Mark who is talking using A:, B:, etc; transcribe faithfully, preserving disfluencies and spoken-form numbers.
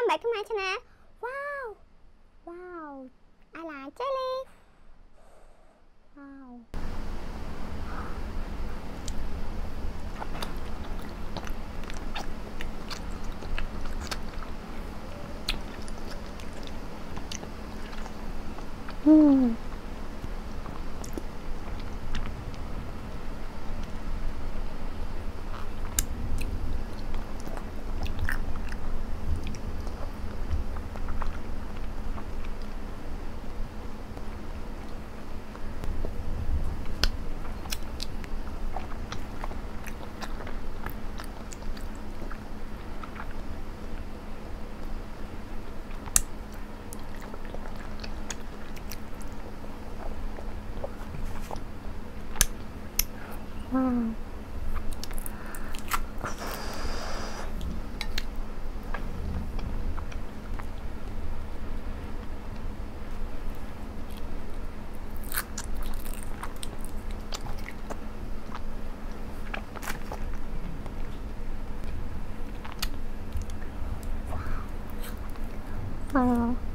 A: ใบขึ้นมาชนะว้าวว้าวอะไรเจลี่ว้าวอืมว้าวว้าว